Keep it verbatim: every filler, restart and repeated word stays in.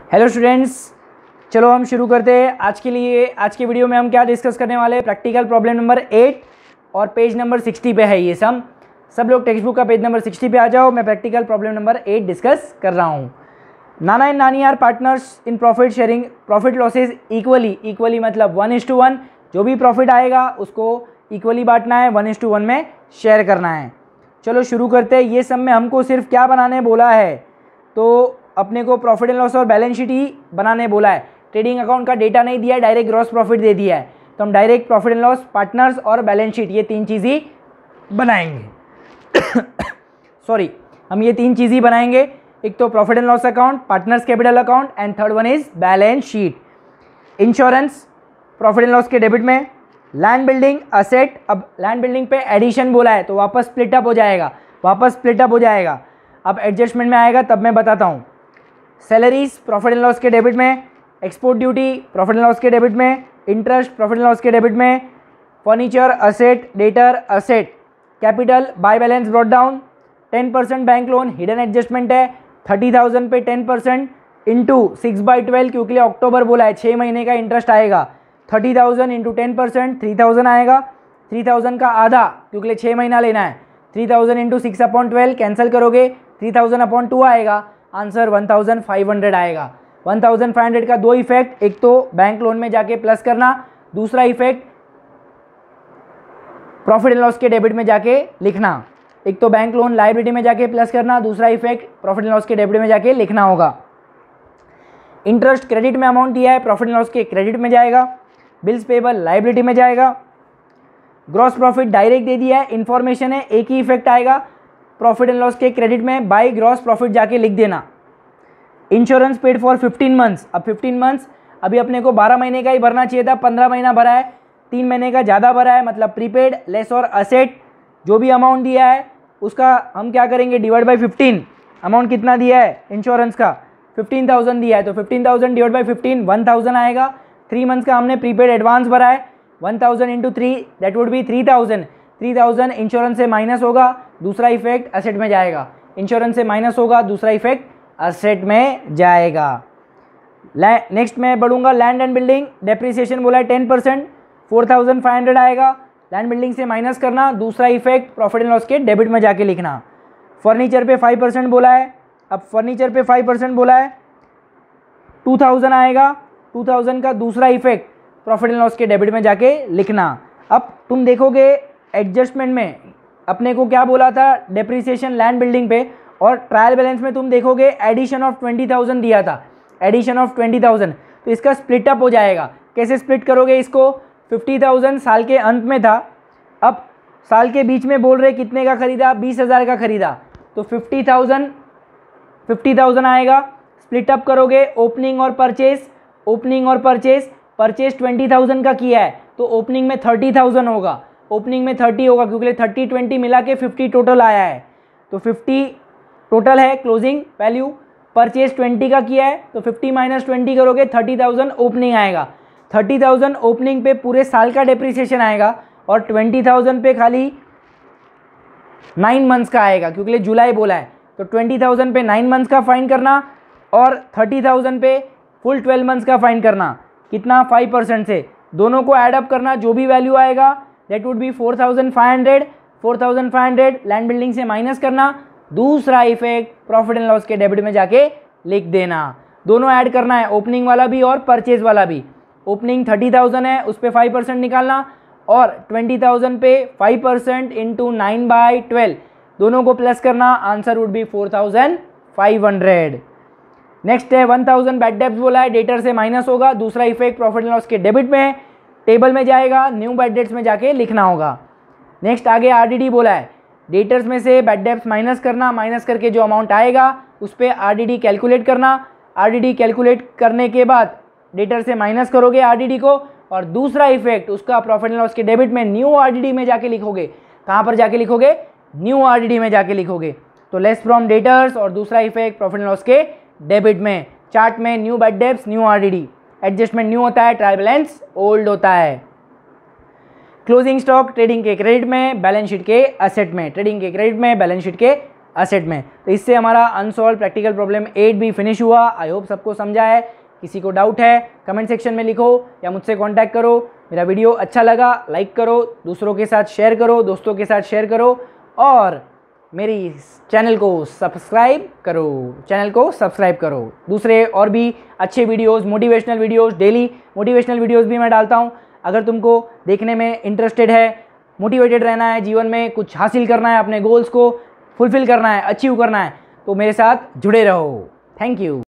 Hello students, चलो हम शुरू करते हैं। आज के लिए आज के वीडियो में हम क्या डिस्कस करने वाले हैं, प्रैक्टिकल प्रॉब्लम नंबर एट और पेज नंबर सिक्सटी पे है ये सम। सब लोग टेक्स्ट बुक का पेज नंबर सिक्सटी पे आ जाओ। मैं practical problem number eight discuss कर रहा हूँ। Nana and Nani are partners in profit sharing, profit losses equally. Equally मतलब वन इज टू वन, जो भी प्रॉफिट आएगा उसको इक्वली बांटना है, वन इज टू वन में शेयर करना है। चलो शुरू करते हैं। ये सम में हमको सिर्फ क्या बनाने बोला है, तो अपने को प्रॉफिट एंड लॉस और बैलेंस शीट ही बनाने बोला है। ट्रेडिंग अकाउंट का डेटा नहीं दिया है, डायरेक्ट ग्रॉस प्रॉफिट दे दिया है, तो हम direct profit and loss, partners और बैलेंस शीट ये तीन चीज़ ही बनाएंगे। सॉरी हम ये तीन चीज़ ही बनाएंगे। एक तो profit and loss account, partners capital account and third one is balance sheet. Insurance profit and loss के डेबिट में, लैंड बिल्डिंग असेट, अब लैंड बिल्डिंग पे एडिशन बोला है तो वापस स्प्लिट अप हो जाएगा, वापस स्प्लिट अप हो जाएगा। अब एडजस्टमेंट में आएगा तब मैं बताता हूँ। सैलरीज प्रॉफिट एंड लॉस के डेबिट में, export duty profit and loss के डेबिट में, इंटरेस्ट प्रॉफिट एंड लॉस के डेबिट में, furniture asset, debtor asset, capital by balance brought down, ten percent bank loan hidden adjustment है, thirty thousand पे ten percent into six by twelve, क्योंकि October बोला है, छः महीने का इंटरेस्ट आएगा। Thirty thousand into ten percent three thousand आएगा, थ्री थाउजेंड का आधा क्योंकि छः महीना लेना है। Three thousand into six upon twelve cancel करोगे, थ्री थाउजेंड अपॉन टू आएगा, answer one thousand five hundred आएगा। वन थाउजेंड फाइव हंड्रेड का दो इफेक्ट, एक तो बैंक लोन में जाके प्लस करना, दूसरा इफेक्ट प्रॉफिट एंड लॉस के डेबिट में जाके लिखना। एक तो बैंक लोन लायबिलिटी में जाके प्लस करना, दूसरा इफेक्ट प्रॉफिट एंड लॉस के डेबिट में जाके लिखना होगा। इंटरेस्ट क्रेडिट में अमाउंट दिया है, प्रॉफिट एंड लॉस के क्रेडिट में जाएगा। बिल्स पेबल लायबिलिटी में जाएगा। ग्रॉस प्रॉफिट डायरेक्ट दे दिया है, इंफॉर्मेशन है, एक ही इफेक्ट आएगा प्रॉफिट एंड लॉस के क्रेडिट में, बाय ग्रॉस प्रॉफिट जाके लिख देना। Insurance paid for fifteen months, अब फिफ्टीन मंथ्स अभी अपने को बारह महीने का ही भरना चाहिए था, पंद्रह महीना भरा है, तीन महीने का ज़्यादा भरा है, मतलब प्रीपेड लेस और असेट जो भी अमाउंट दिया है उसका हम क्या करेंगे, डिवाइड बाई फिफ्टीन। अमाउंट कितना दिया है इंश्योरेंस का, फिफ्टीन थाउजेंड दिया है, तो fifteen thousand divide by fifteen one thousand आएगा। थ्री मंथ्स का हमने प्रीपेड एडवांस भरा है, one thousand into three that would be three thousand. Three thousand insurance से माइनस होगा, दूसरा इफेक्ट असेट में जाएगा। इंश्योरेंस से माइनस होगा, दूसरा इफेक्ट असेट में जाएगा। नेक्स्ट मैं बढ़ूंगा, लैंड एंड बिल्डिंग डेप्रिसिएशन बोला है ten percent, four thousand five hundred आएगा। लैंड बिल्डिंग से माइनस करना, दूसरा इफेक्ट प्रॉफिट एंड लॉस के डेबिट में जाके लिखना। फर्नीचर पे फाइव परसेंट बोला है, अब फर्नीचर पे फाइव परसेंट बोला है, टू थाउजेंड आएगा, टू थाउजेंड का दूसरा इफेक्ट प्रॉफिट एंड लॉस के डेबिट में जाके लिखना। अब तुम देखोगे एडजस्टमेंट में अपने को क्या बोला था, डेप्रिसिएशन लैंड बिल्डिंग पे, और ट्रायल बैलेंस में तुम देखोगे एडिशन ऑफ ट्वेंटी थाउजेंड दिया था, एडिशन ऑफ ट्वेंटी थाउजेंड, तो इसका स्प्लिट अप हो जाएगा। कैसे स्प्लिट करोगे इसको, फिफ्टी थाउजेंड साल के अंत में था, अब साल के बीच में बोल रहे कितने का खरीदा, बीस हज़ार का खरीदा, तो फिफ्टी थाउजेंड फिफ्टी थाउजेंड आएगा। स्प्लिट अप करोगे ओपनिंग और परचेज, ओपनिंग और परचेज, परचेज ट्वेंटी थाउजेंड का किया है तो ओपनिंग में थर्टी थाउजेंड होगा, ओपनिंग में थर्टी होगा क्योंकि थर्टी ट्वेंटी मिला के फिफ्टी टोटल आया है, तो फिफ्टी टोटल है क्लोजिंग वैल्यू। परचेज ट्वेंटी का किया है तो फिफ्टी माइनस ट्वेंटी करोगे, थर्टी थाउजेंड ओपनिंग आएगा। थर्टी थाउजेंड ओपनिंग पे पूरे साल का डेप्रिसिएशन आएगा और ट्वेंटी थाउजेंड पे खाली नाइन मंथ्स का आएगा क्योंकि जुलाई बोला है, तो ट्वेंटी थाउजेंड पे नाइन मंथ्स का फाइन करना और थर्टी थाउजेंड पे फुल ट्वेल्व मंथ्स का फाइन करना। कितना, फाइव परसेंट से दोनों को ऐड अप करना, जो भी वैल्यू आएगा that would be four thousand five hundred. Four thousand five hundred land building से माइनस करना, दूसरा इफेक्ट प्रॉफिट एंड लॉस के डेबिट में जाके लिख देना। दोनों ऐड करना है, ओपनिंग वाला भी और परचेज वाला भी। ओपनिंग थर्टी थाउजेंड है, उस पर फाइव परसेंट निकालना और ट्वेंटी थाउजेंड पे five percent into nine by twelve, दोनों को प्लस करना, answer would be four thousand five hundred. Next है वन थाउजेंड बैड डेब्ट्स बोला है, डेटर से माइनस होगा, दूसरा इफेक्ट प्रॉफिट एंड लॉस के डेबिट में, टेबल में जाएगा, न्यू बैड डेट्स में जाके लिखना होगा। नेक्स्ट आगे आरडीडी बोला है, डेटर्स में से बैड डेब्ट्स माइनस करना, माइनस करके जो अमाउंट आएगा उस पर आरडीडी कैलकुलेट करना। आरडीडी कैलकुलेट करने के बाद डेटर से माइनस करोगे आरडीडी को और दूसरा इफेक्ट उसका प्रॉफिट एंड लॉस के डेबिट में न्यू आरडीडी में जाके लिखोगे। कहाँ पर जाके लिखोगे, न्यू आरडीडी में जाके लिखोगे, तो लेस फ्रॉम डेटर्स और दूसरा इफेक्ट प्रॉफिट एंड लॉस के डेबिट में। चार्ट में new bad debts, new RDD, adjustment new होता है, ट्रायल बैलेंस ओल्ड होता है। क्लोजिंग स्टॉक ट्रेडिंग के क्रेडिट में, बैलेंस शीट के असेट में, ट्रेडिंग के क्रेडिट में, बैलेंस शीट के असेट में। तो इससे हमारा अनसॉल्व प्रैक्टिकल प्रॉब्लम एट भी फिनिश हुआ। आई होप सबको समझा है। किसी को डाउट है कमेंट सेक्शन में लिखो या मुझसे कांटेक्ट करो। मेरा वीडियो अच्छा लगा लाइक करो, दूसरों के साथ शेयर करो, दोस्तों के साथ शेयर करो और मेरी चैनल को सब्सक्राइब करो चैनल को सब्सक्राइब करो। दूसरे और भी अच्छे videos, motivational videos, daily motivational videos भी मैं डालता हूँ। अगर तुमको देखने में इंटरेस्टेड है, मोटिवेटेड रहना है, जीवन में कुछ हासिल करना है, अपने गोल्स को फुलफिल करना है, अचीव करना है, तो मेरे साथ जुड़े रहो। Thank you.